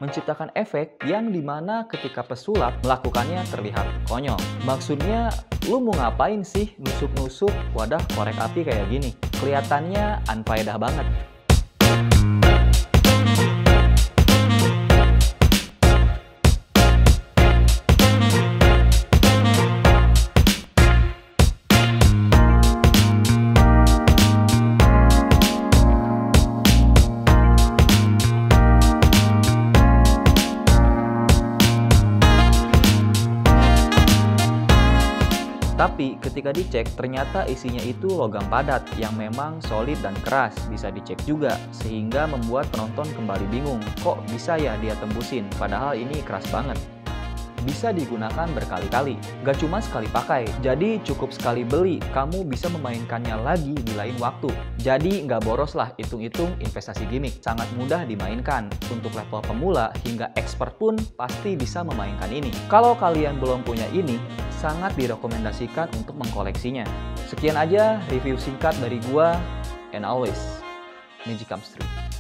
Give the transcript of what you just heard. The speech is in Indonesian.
menciptakan efek yang dimana ketika pesulap melakukannya terlihat konyol. Maksudnya, lu mau ngapain sih nusuk-nusuk wadah korek api kayak gini? Kelihatannya unfaedah banget. Tapi ketika dicek ternyata isinya itu logam padat yang memang solid dan keras. Bisa dicek juga sehingga membuat penonton kembali bingung, kok bisa ya dia tembusin padahal ini keras banget. Bisa digunakan berkali-kali, gak cuma sekali pakai. Jadi cukup sekali beli, kamu bisa memainkannya lagi di lain waktu. Jadi nggak boros lah hitung-hitung investasi gimmick. Sangat mudah dimainkan. Untuk level pemula hingga expert pun pasti bisa memainkan ini. Kalau kalian belum punya ini, sangat direkomendasikan untuk mengkoleksinya. Sekian aja review singkat dari gua, and always, Magic Comes True.